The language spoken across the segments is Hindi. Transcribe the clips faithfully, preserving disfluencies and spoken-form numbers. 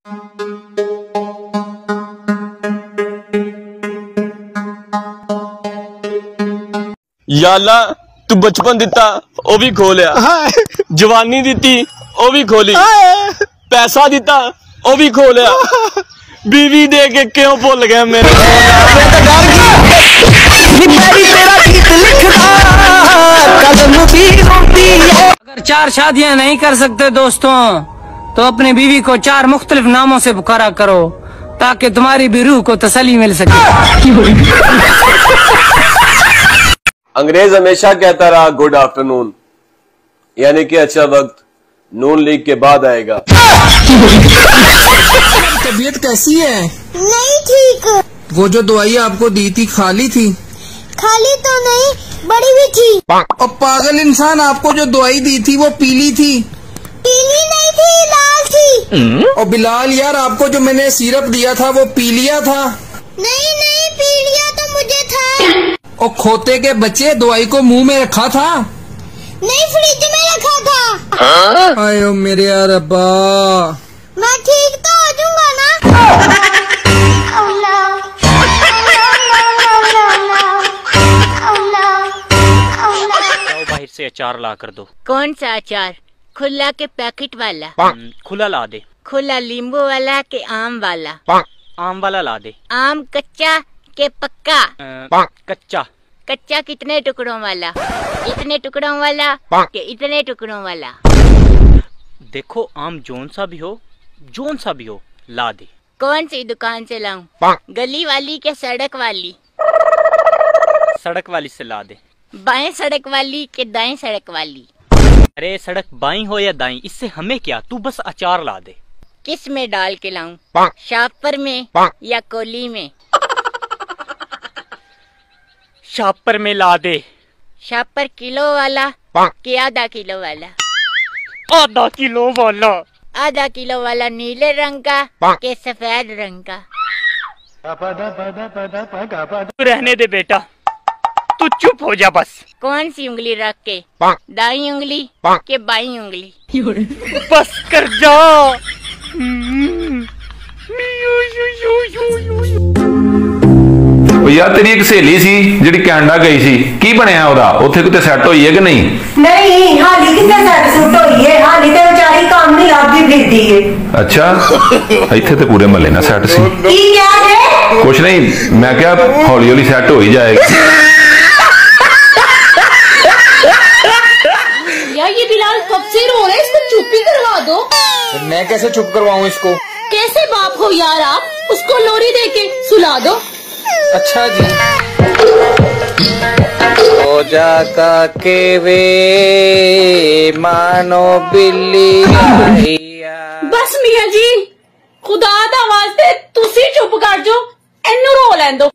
या अल्लाह तू बचपन दिता ओ भी खो लिया, जवानी दिती ओ भी खोली, पैसा दिता ओ भी खो लिया, बीवी दे के क्यों भूल गया मेरे अगर चार शादियां नहीं कर सकते दोस्तों तो अपनी बीवी को चार मुख्तलिफ नामों से पुकारा करो ताकि तुम्हारी भी रूह को तसल्ली मिल सके। अंग्रेज हमेशा कहता रहा गुड आफ्टरनून, यानी कि अच्छा वक्त नून लीग के बाद आएगा। तबीयत कैसी है? नहीं ठीक। वो जो दवाई आपको दी थी खाली थी? खाली तो नहीं, बड़ी भी थी। और पागल इंसान, आपको जो दवाई दी थी वो पीली थी? पीली नहीं थी, लाल थी। और बिलाल यार, आपको जो मैंने सिरप दिया था वो पी लिया था? नहीं नहीं, पी लिया तो मुझे था। और खोते के बच्चे, दवाई को मुंह में रखा था? नहीं, फ्रिज में रखा था। आयो मेरे यार अब्बा, मैं ठीक तो हो जाऊंगा ना? बाहर से अचार ला कर दो। कौन सा अचार? खुला के पैकेट वाला? खुला ला दे। खुला नींबू वाला के आम वाला? आम वाला ला दे। आम कच्चा के पक्का? आ, कच्चा। कच्चा कितने टुकड़ों वाला? इतने टुकड़ों वाला के इतने टुकड़ों वाला? देखो आम जोन सा भी हो, जोन सा भी हो, ला दे। कौन सी दुकान से लाऊं? गली वाली के सड़क वाली? सड़क वाली से ला दे। बाएं सड़क वाली के दाएं सड़क वाली? अरे सड़क बाईं हो या दाईं, इससे हमें क्या, तू बस अचार ला दे। किस में डाल के लाऊं? शापर में या कोली में? शापर में ला दे। शापर किलो वाला के आधा किलो वाला? आधा किलो वाला। आधा किलो वाला नीले रंग का के सफेद रंग का? तू रहने दे बेटा, तू चुप हो जा बस। कौन सी उंगली रख के? दाई उंगली के बाई उंगली? बस कर जा। यार तेरी एक सहेली सी जिहड़ी कैनेडा गई सी, की बनया ओदा? उत्थे किते सैट होई है कि नहीं? नहीं, हाली किते सैट सुट होई है, हाली ते बेचारी काम नहीं लाभी फिरदी है। अच्छा, इत्थे ते पूरे महल्ले ना सैट सी। की क्या है? कुछ नहीं, मैं क्या हौली हौली सैट हो ही जाएगी। यार ये बिलाल कब से रो रहा है, इसको चुप ही करवा दो। मैं कैसे चुप करवाऊं इसको? कैसे बाप हो यार आप, उसको लोरी दे के सुला दो। अच्छा जी। ओ जाका के वे मानो बिल्ली आईया। बस मियां जी, खुदा दा वास्ते तुसी चुप कर जो, एनू रो लैन दो।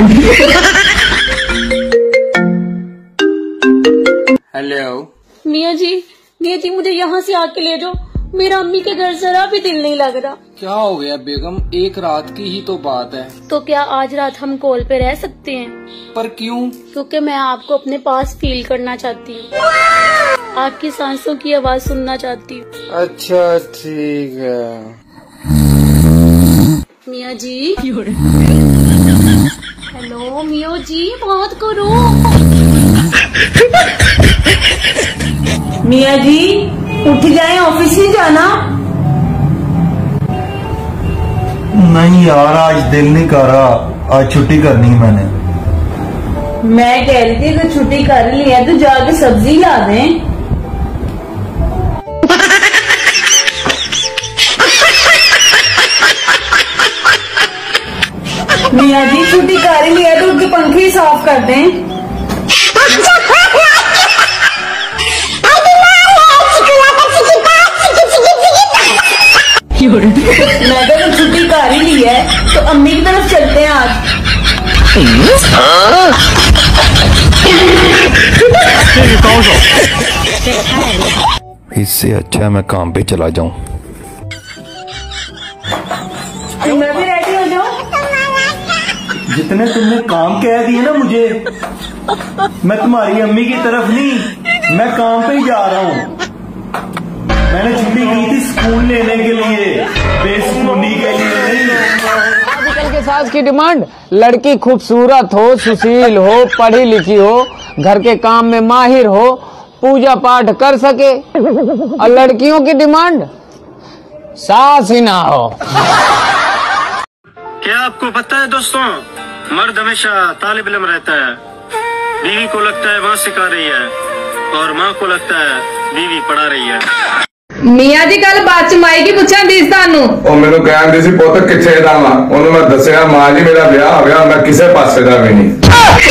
हेलो मियां जी, मियां जी मुझे यहाँ से आके ले जाओ, मेरा अम्मी के घर जरा भी दिल नहीं लग रहा। क्या हो गया बेगम, एक रात की ही तो बात है। तो क्या आज रात हम कॉल पे रह सकते हैं? पर क्यों? क्योंकि मैं आपको अपने पास फील करना चाहती हूँ, आपकी सांसों की आवाज सुनना चाहती हूँ। अच्छा ठीक है। मियां जी। हेलो मियां जी, बात करो। मियां जी उठ जाए, ऑफिस नहीं जाना? नहीं यार, आज दिल नहीं कर रहा, आज छुट्टी करनी है मैंने। मैं कह रही थी कि छुट्टी कर ली है तो जाके सब्जी ला दें। मियां जी छुट्टी कर ली है तो उनके पंखे साफ कर दें। मैं तो छुट्टी कर ही ली है तो अम्मी की तरफ चलते हैं आज। इससे अच्छा मैं काम पे चला जाऊं। मैं भी रेडी हो जाऊं। जितने तुमने काम कह दिए ना मुझे, मैं तुम्हारी अम्मी की तरफ नहीं, मैं काम पे ही जा रहा हूँ। मैंने छुट्टी की थी स्कूल लेने के लिए, बेस्कूल सास की डिमांड, लड़की खूबसूरत हो, सुशील हो, पढ़ी लिखी हो, घर के काम में माहिर हो, पूजा पाठ कर सके। और लड़कियों की डिमांड, सास ही ना हो। क्या आपको पता है दोस्तों, मर्द हमेशा तालिब इल्म रहता है। बीवी को लगता है माँ सिखा रही है और माँ को लगता है बीवी पढ़ा रही है। मियाँ जी कल बात च माई की पूछा दी सानू, ਉਹ ਮੈਨੂੰ ਕਹਿੰਦੀ ਸੀ ਪੁੱਤ ਕਿੱਥੇ ਜਾਵਾਂ, ਉਹਨੂੰ ਮੈਂ ਦੱਸਿਆ ਮਾਂ ਜੀ ਮੇਰਾ ਵਿਆਹ ਹੋ ਗਿਆ, ਮੈਂ ਕਿਸੇ ਪਾਸੇ ਦਾ ਵੀ ਨਹੀਂ।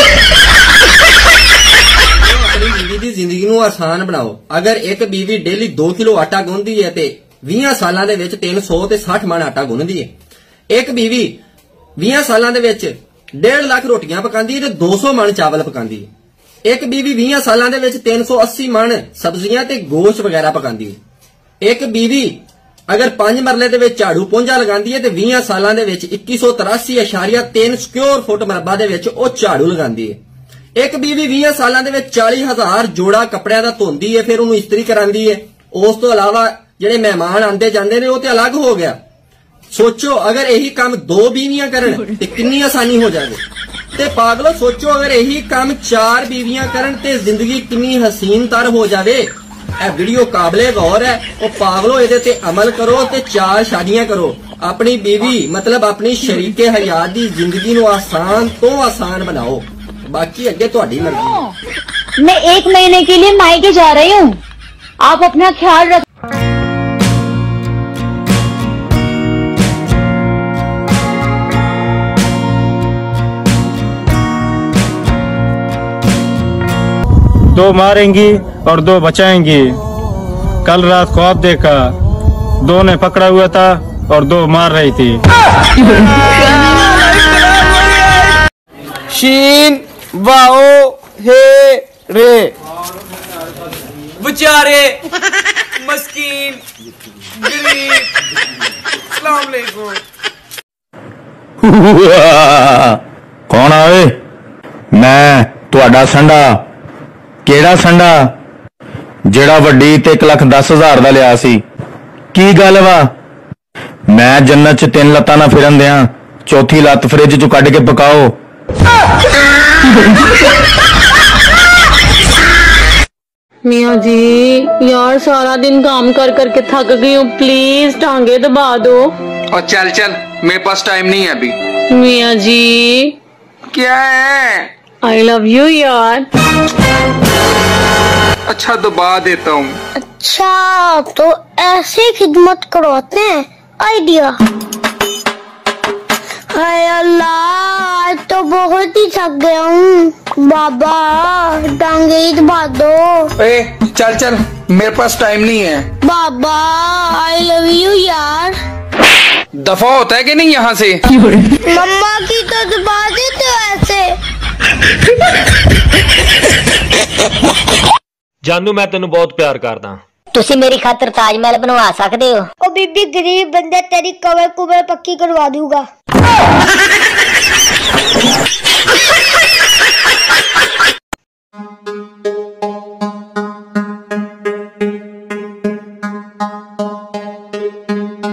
अपनी बीवी ਦੀ ਜ਼ਿੰਦਗੀ ਨੂੰ ਆਸਾਨ ਬਣਾਓ। ਅਗਰ ਇੱਕ बीवी ਡੇਲੀ दो किलो ਆਟਾ ਗੁੰਨਦੀ ਹੈ ਤੇ बीस ਸਾਲਾਂ ਦੇ ਵਿੱਚ तीन सौ ਤੇ साठ ਮਣ ਆਟਾ ਗੁੰਨਦੀ ਹੈ। ਇੱਕ बीवी बीस ਸਾਲਾਂ ਦੇ ਵਿੱਚ डेढ़ लाख रोटियां पकांदी है ते दो सौ मण चावल पकांदी है। एक बीवी बीस सालां दे विच तीन सौ अस्सी मण सब्जियां ते गोश्त वगैरह पकांदी है। एक बीवी अगर पांच मरले दे विच झाड़ू पोंजा लगांदी है ते बीस सालां दे विच इक्की सौ तिरासी अशारिया तीन स्क्वेयर फुट मरबा दे विच ओ झाड़ू लगांदी है। एक बीवी बीस सालां दे विच चालीस हजार जोड़ा कपड़ियां दा धोंदी है, फिर उन्हें इस्त्री करांदी है। उस तो अलावा जिहड़े मेहमान आंदे जांदे ने ओ ते अलग हो गया। सोचो अगर यही काम दो बीवियां करन ते कितनी आसानी हो जाए। ते पागलो सोचो अगर यही काम चार बीवियां करन ते जिंदगी कितनी हसीन तर हो जावे। ए वीडियो काबिले गौर है। ओ पागलो इहदे ते अमल करो ते चार शादियां करो। अपनी बीवी मतलब अपनी शरीके हयात दी जिंदगी नू आसान तो आसान बनाओ। बाकी अगे तुहाडी मर्जी। मैं एक महीने के लिए मायके जा रही हूँ, आप अपना ख्याल रख। दो मारेंगी और दो बचाएंगी। कल रात ख्वाब देखा, दो ने पकड़ा हुआ था और दो मार रही थी। शीन वाओ हे रे, बेचारे मस्कीन गरीब। अस्सलाम वालेकुम। कौन आए? मैं तुहाडा संडा। केड़ा संडा? जेड़ा वड्डी ते एक लख दस हजार दा लिया सी। की गल वा? मैं जन्नत च तीन लत्तां ना फिरन दियां, चौथी लत्त फ्रिज चो कढ के पकाओ। मियाँ जी यार सारा दिन काम कर करके थक गई हूँ, प्लीज टांगे दबा दो। और चल चल, मेरे पास टाइम नहीं है अभी। मियाँ जी क्या है? आई लव यू यार। अच्छा दबा देता हूँ। अच्छा तो ऐसे खिदमत करवाते हैं, आइडिया। हाय अल्लाह आज तो बहुत ही थक गया हूँ, बाबा टांगे ही दबा दो। ए चल चल, मेरे पास टाइम नहीं है। बाबा आई लव यू यार। दफा होता है कि नहीं यहाँ से? मम्मा की तो दबा देते हो ऐसे। जानू मैं तेनू बहुत प्यार करदा। तुसी मेरी खातिर ताजमहल बनवा सकते हो। ओ बीबी गरीब बंदे तेरी कबर कुबर पक्की करवा दूंगा।